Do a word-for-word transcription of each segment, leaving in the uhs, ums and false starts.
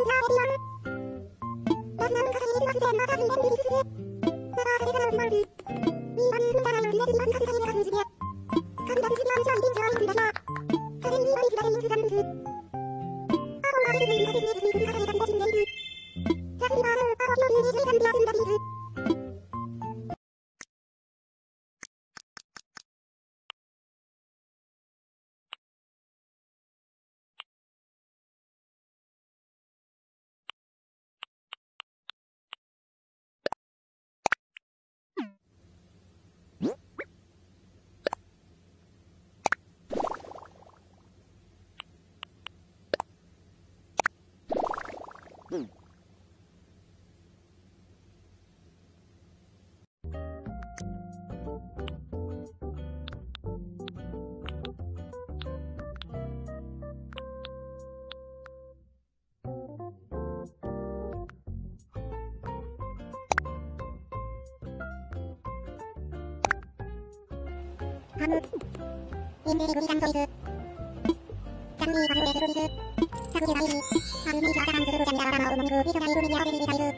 ハムインデリグリガンソイズジャンミーバズレセルビスサグジェライリハルメイジャーガランズルブジャミララマウモミグビショダイルミディアオデリリタイル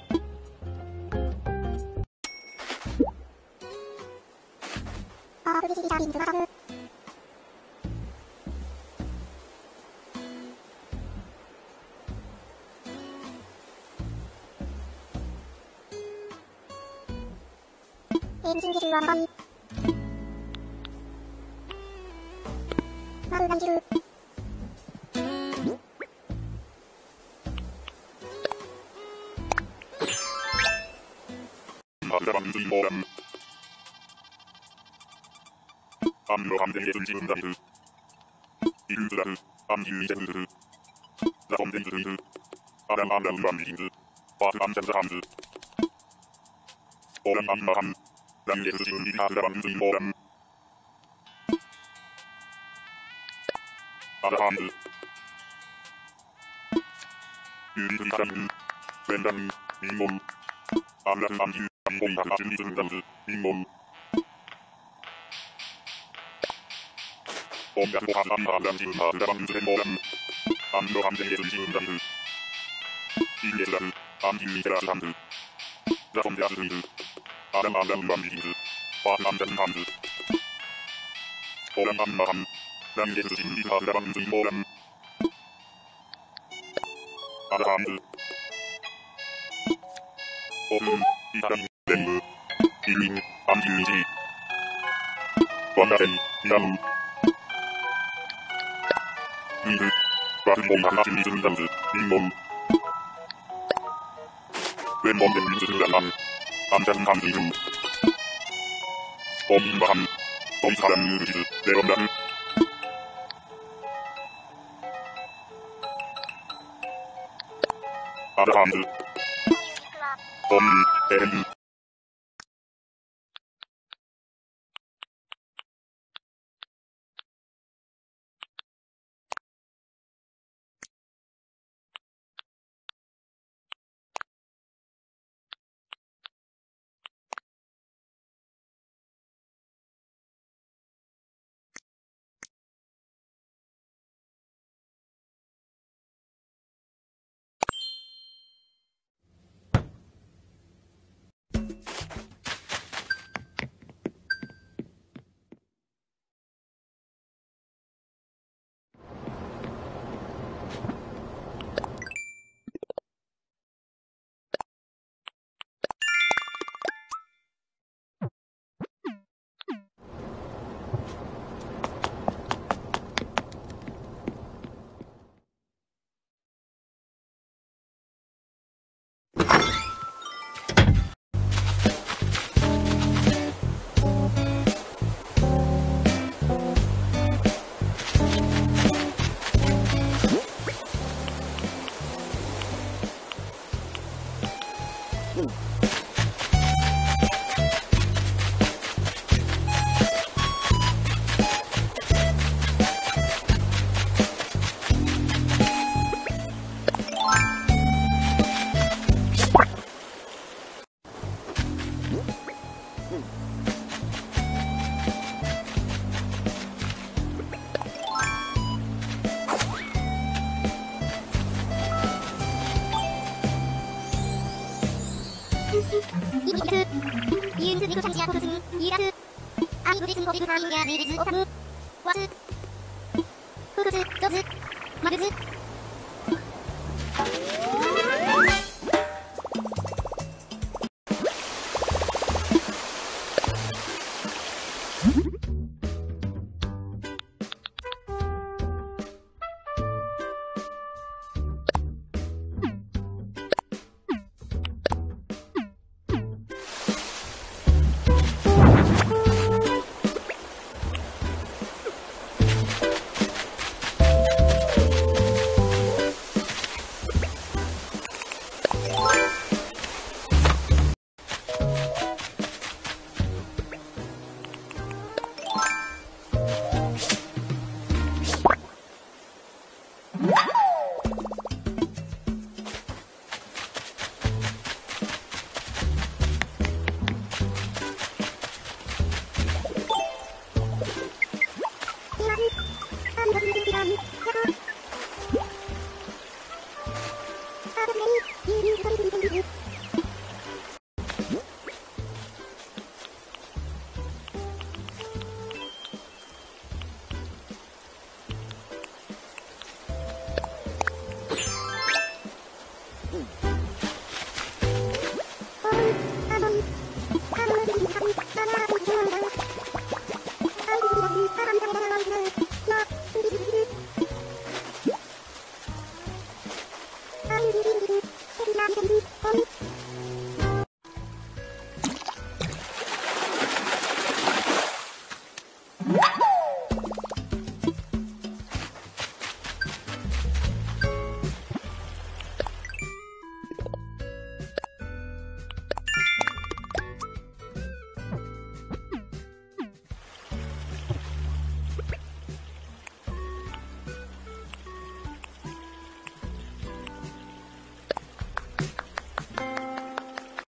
オープビシビシャビンズバサブエンジンジェシュはマバイマルガンジルマルガンズイモーランアンロハンデンゲズンジウンダリフイルーズラフアンユイジェフルザフォンデンズフイルアダンアンダウンワンビギンズバーフアンジャンザハンズオーランアンマハンランゲズジウンビハルガンズイモーランアダハンズユリトリカランウェンダンミンモンアンラフアンユアンボンハルジュンリズンダンズミンモンオンガフボハズアンハンランジウンハルガバンズヘンモーランアンロハンデンゲズジウンダンズインゲズラフアンユイテラスハンズザフォンデアズフイルアダンアンダウンワンビギンズバーフアンジャンハンズオーランアンマハンランゲズジンビハルガバンズイモーランアダハンズオフンイタリンデンムイルインアンユイジワンダセンイラムミルワフリボンハルナシュリズンダンズインモンウェンモンデンリンズズンダンアンアンジャンハンズイルンオンインバハンソイスハランユールジズレロンダフアダハンズオンエレンインズミクシャンシアコブスンイラクアイブリスンコビブラインヤミリズオタムワスフクスドズマルズ